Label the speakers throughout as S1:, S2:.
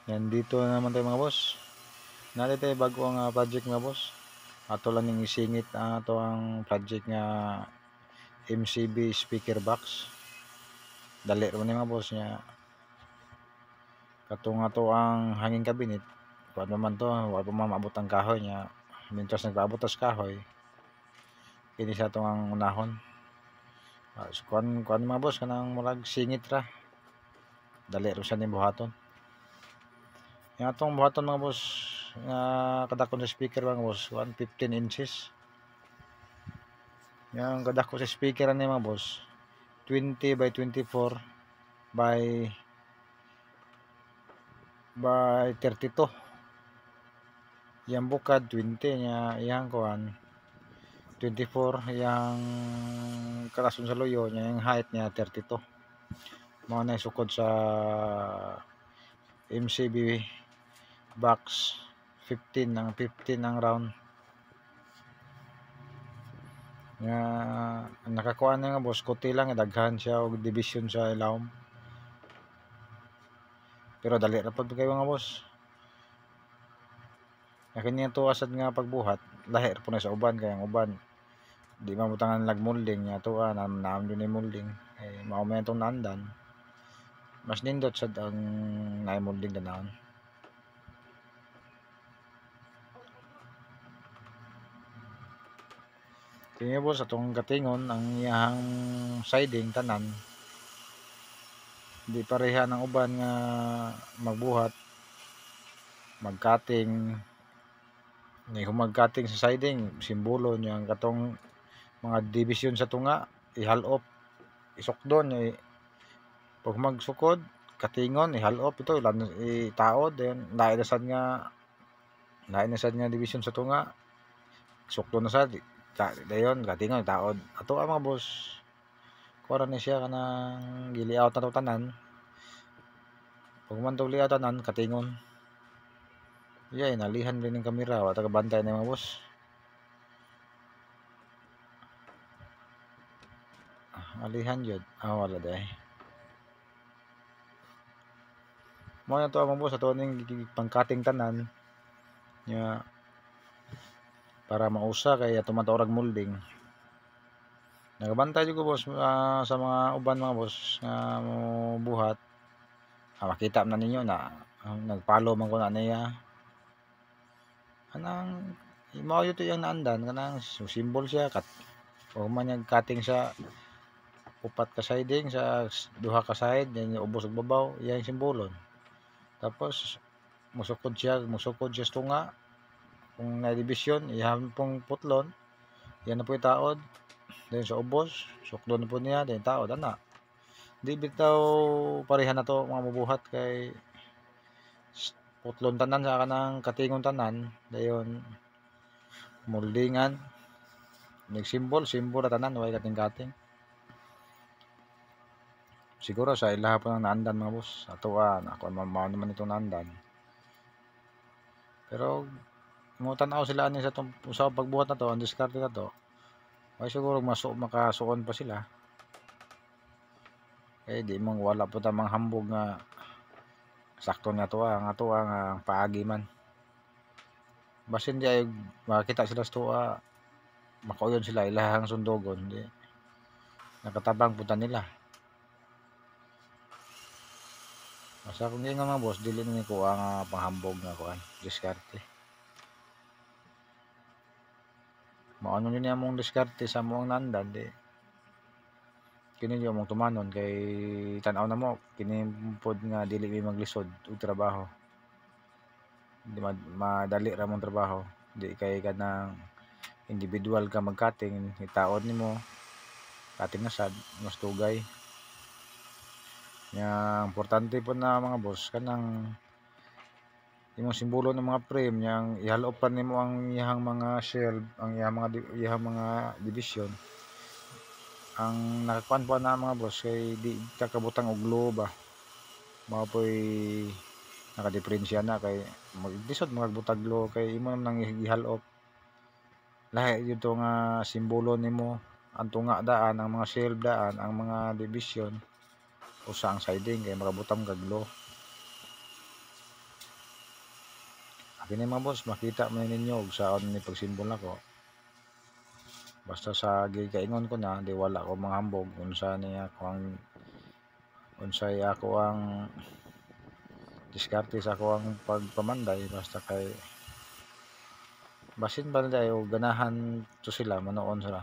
S1: Yan, dito naman tayo mga boss. Nari tayo bago ang project mga boss. Ato lang yung isingit ato ang project nga MCB speaker box. Dali ron mga boss niya. Katong ato ang hanging cabinet. Kuan naman to, wala pa maabot ang kahoy niya. Mintas nagpaabot tas kahoy. Kini sa atong ang unahon. So, kuan mga boss kanang murag singit ra. Dali ron siya ni buhaton. Yung atong buhaton mga boss nga kadakon sa speaker mga boss 115 inches. Yung kadako sa speaker ani mga boss 20 by 24 by 32. Yang bukad 20 nya iyang kuan 24 yang kalason sa loyo nya yung height niya 32. Mao na sukod sa MCB box 15 ang round. Nga nakakuha na nga boss kuti lang daghan siya og division sa ilawom. Pero dali ra pud kayo mga boss. Kanya to asad nga pagbuhat lahi ra po na sa uban kay ang uban di mabutangan lag molding nya to naam ni molding ay mao man tong naandan. Mas nindot sad ang naay molding danawon. Kaya boss atong katingon ang iyang siding tanan di pareha ng uban nga magbuhat mag-cutting ni humag-cutting sa siding simbolo niya ang katong mga division sa tunga ihalop isukdon pag magsukod katingon ihalop ito itaod then lain na sad nga division sa tunga sukdon na sad dayon katingon itaod ato ang mga boss kuara ni siya kanang giliaut na to tanan pag man to liaut tanan katingon iya inalihan rin ng kamera wa taga bantay na mga boss. Alihan jud wala day mo na to mga boss ato ning pangkating tanan nya para mausa kay ato man orag molding. Nagabantay jud ko boss sa mga uban mga boss nga mo buhat makita na ninyo na nagpalo man ko na niya kanang mao yun to yung naandan kanang symbol siya o man yung cutting sa upat ka siding sa duha ka side yan yung ubos ug babaw yan yung simbolon tapos musukod siya sa tunga kung na division iyan pong putlon yan na po itaod then sa ubos sukdon na po niya then taod ana di bitaw pareha na to mga mabuhat kay putlon tanan sa kanang katingon tanan dayon moldingan simbol na tanan way kating-kating siguro sa ilaha po ng naandan mga boss ato ako mao naman itong naandan pero mo tan-aw sila ani sa tong sa pagbuhat na to ang diskarte na to ay siguro makasuon pa sila di mong wala po tamang hambog nga sakto nga to ang paagi man basin di ay makita sila sa makauyon sila ilahang sundogon di nakatabang punta nila basta kung nga mga boss dili ni ko ang panghambog nga kuan diskarte maano yun among diskarte sa among nandan di kini yung mong tumanon kay tan-aw na mo kini pod nga dili mi maglisod og trabaho di madali ra mong trabaho di kay kanang individual ka mag-cutting itaod nimo cutting na sad mas tugay nya importante po na mga boss kanang imong simbolo ng mga frame yang ihalopan nimo ang iyang mga shelf ang iyang mga division ang nakakuan po na mga boss kay di kakabutang og glue ba mao poy nakadiferensya na kay magdisod magbutag glue kay imo nang ihalop lahi jud to nga simbolo nimo ang tunga daan ang mga shelf daan ang mga division usa ang siding kay makabutang kag glue Kini mga boss, makita man ninyo og saon ni pagsimbol nako. Basta sa gikaingon ko na, di wala ko manghambog unsa niya kung unsay ako ang diskarte sa ako ang pagpamanday. Basta kay basin ba nila o ganahan to sila, manoon sila.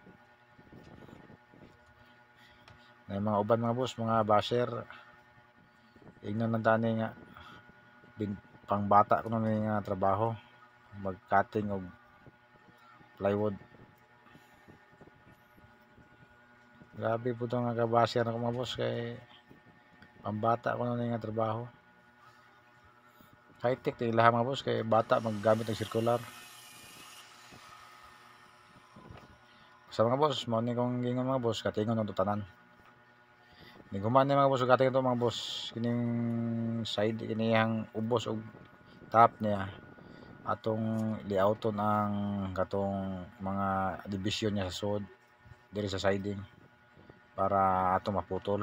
S1: Na mga uban mga boss, mga basher, ingnan lang tani nga pangbata ko na nga trabaho, mag-cutting og plywood. Grabe po itong nga kabasher ako mga boss, kay pambata ko na nga trabaho. High-tech din lahat mga boss, kay bata maggamit ng circular. Sa mga boss, mo ni kong gingon mga boss, katingon ng tutanan. Ni guman mga boss, katingon to mga boss, kining side kiniyang ubos og top niya. Atong layouton ang katong mga division niya sa sud diri sa siding para ato maputol.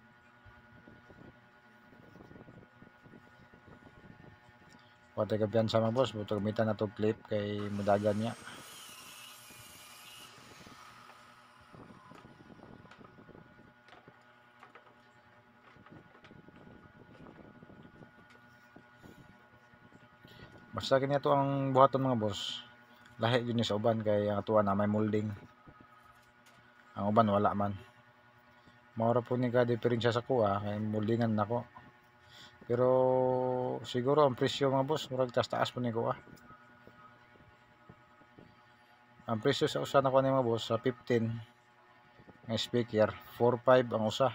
S1: Pati kapiyansa mga boss, buto gamitan na to clip kay mudagan niya. Basta kini ato ang buhaton mga boss. Lahi yun sa uban kay ang atuan na may molding. Ang uban wala man. Maura po ni ka diferensya sa kuha kay moldingan nako. Pero siguro ang presyo mga boss, murag taas po ni kuha. Ang presyo sa usa nako ni mga boss sa 15 nga speaker, 4.5 ang usa.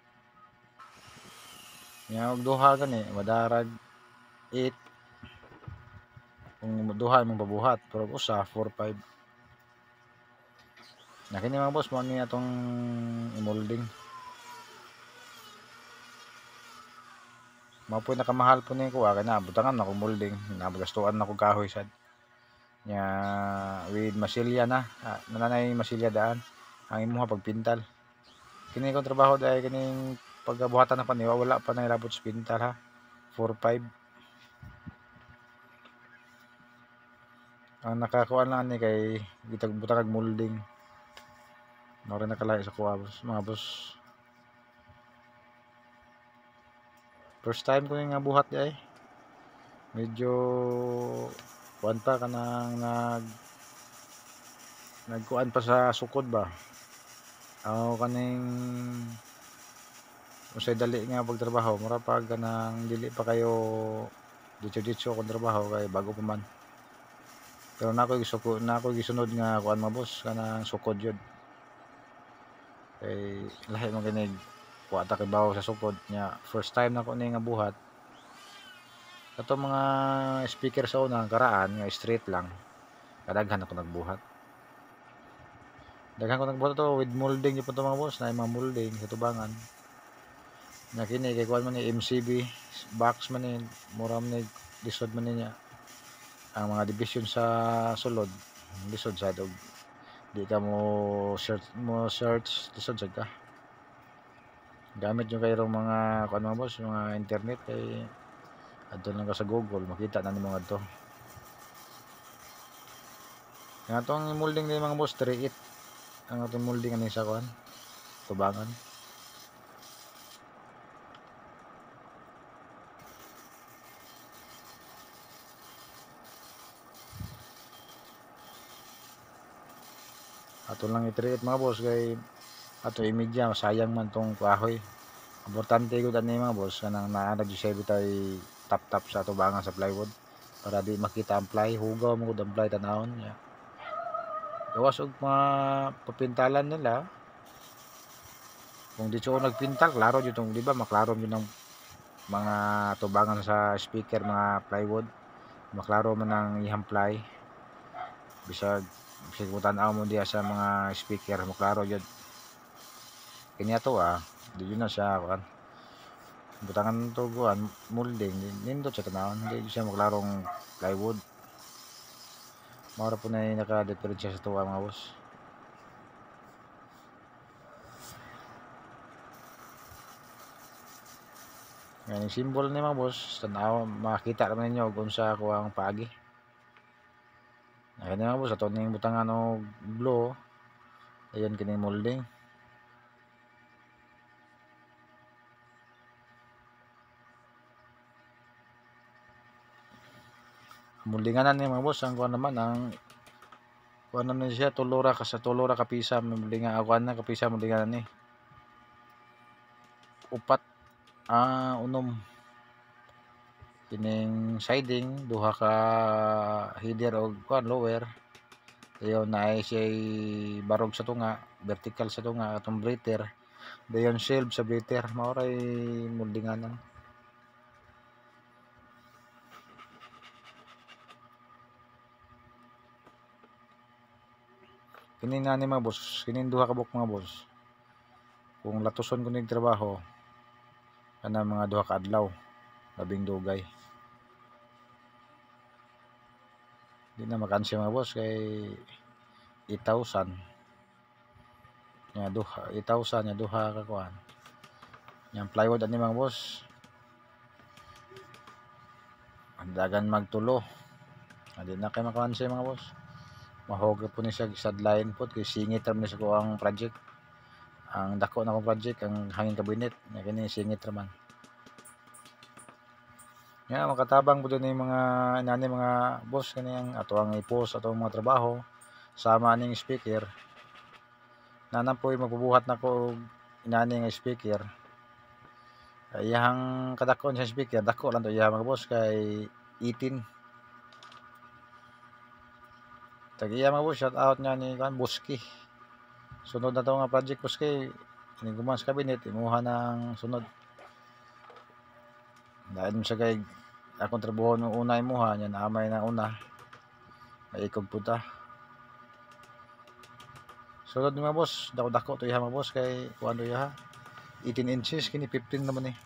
S1: Nya og duha gani madarag 8 kung duha imong pabuhat, pero usa 4.5. Na kini mga boss mo ni atong i-molding. Mao po nakamahal po ni ko kay nabutangan ako molding, nabagastuan na ko kahoy sad. Nya with masilya na, nanay masilya daan ang imuha pagpintal. Kini kong trabaho dahil kining pagbuhatan na paniwa wala pa na ilabot sa pintal ha. 4.5. Ang nakakuha lang ni kay gitag butang molding. Mao nakalahi sa kuha boss, mga boss. First time ko nga buhat di ay. Medyo kuan pa kanang nagkuan pa sa sukod ba. Ako kaning usay dali nga pagtrabaho, mura pag kanang dili pa kayo ditso kung trabaho kay bago pa man. Pero nako gisunod nga kuan mga boss kanang sukod yun. Kay lahi man kinig wa ta kay bawo sa sukod nya first time nako ni nga buhat. Kato mga speaker sa una karaan nga straight lang. Kadaghan ako nagbuhat. Daghan ko nagbuhat to with molding gyud to mga boss, na mga molding sa tubangan. Nya kini kay kuan man ni MCB box man ni mura man ni lisod man niya. Ang mga division sa sulod lisod sa dog. Di ka mo search lisod sad ka. Gamit yung kayong mga kuan mga boss, mga internet kay adto lang ka sa Google makita na nimo adto. Ang atong molding ni mga boss 3.8 ang atong molding ani sa kuan tubangan. Ato lang i-treat mga boss kay ato imidya sayang man tong kahoy. Importante gud ani mga boss kanang naa na jud tay tap sa tubangan sa plywood para di makita ang ply, hugaw mo gud ang ply tanawon niya. Gawas og mga papintalan nila. Kung di siya nagpintal, klaro jud tong di ba maklaro jud ang mga tubangan sa speaker, mga plywood. Maklaro man ang ihang ply. Bisag mo tan-aw mo diya sa mga speaker, maklaro jud. Kini ato di yun na siya kuan. Butangan to kuan molding nindot sa tanawon, hindi siya maklarong plywood. Mara po na naka-diferensya sa tuwa mga boss. Ang symbol ni mga boss, tanaw makita naman ninyo kung sa ako ang paagi. Ayan mga boss, ato ning butangan og blue. Ayan kining molding. Moldinganan ni mga boss, ang kuan naman ang kuan naman siya tulura ka pisa moldingan akuan na kapisa moldinganan ni. Upat unom kining siding duha ka header og kuan lower. Dayon naay siya'y barog sa tunga, vertical sa tunga atong breather. Dayon shield sa breather, mao ray moldinganan. Kini na ni mga boss, kining duha ka buok mga boss. Kung latuson ko ning trabaho, kana mga duha ka adlaw, labing dugay. Di na makansi mga boss kay 8,000. Nya duha 8,000 nya duha ka kuan. Yang plywood ani mga boss. Andagan magtulo. Adi na kay makansi mga boss. Mahog po ni siya sadlain po kay singit ra man sa ko ang project. Ang dako na akong project ang hangin kabinet nya kini singit ra man. Nya makatabang pud ni mga inani mga boss kani ang ato ang i-post ato ang mga trabaho sama ning speaker. Nanan po'y magbubuhat nako og inani nga speaker. Iyang kadakon sa speaker dako lang to iya mga boss kay 18. Tag-iya mga boss, shout out nga ni kan Boski. Sunod na to nga project Boski. Ini guman sa cabinet imuha ng sunod. Dahil mo sa kay akong trabaho nung una imuha nya naamay na una. Maikog puta. Sunod mga boss, dako-dako to iya mga boss kay kuan do iya 18 inches kini 15 naman eh.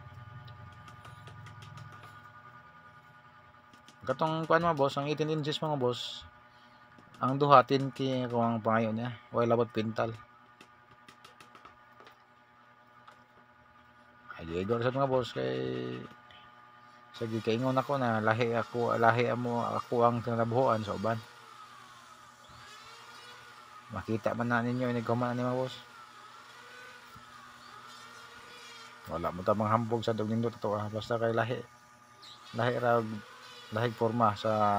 S1: Katong kuan mga boss, ang 18 inches mga boss. Ang duha 10K kung ang pangayo niya. Way labot pintal. Ay igor sa mga boss kay sige kaingon ako na lahi ako ang tinabuhuan sa uban. Makita man na ninyo ini comment ani mga boss. Wala mo ta manghambog sa dog nindot to basta kay lahi ra lahig porma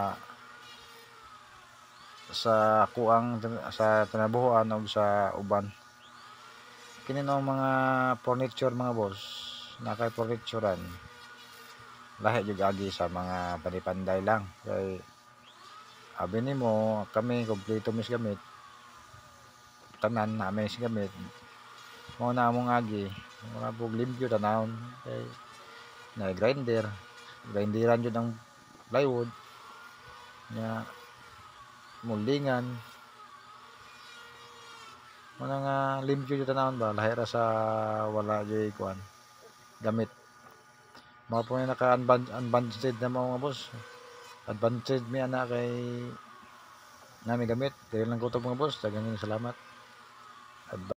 S1: sa kuang sa tinabuhuan og sa uban. Kini no mga furniture mga boss, nakay furniturean. Lahi jud agi sa mga panipanday lang kay abi nimo kami kompleto mis gamit. Tanan na may gamit. Mo na among agi, mga bug limpyo tanawon kay na grinderan jud ang plywood nya moldingan mana nga limpyo jud tanawon ba lahi ra sa wala jay kuan gamit mao po na naka unbudgeted na mga boss advantage mi ana kay nami gamit dahil lang kutob mga boss daghang salamat.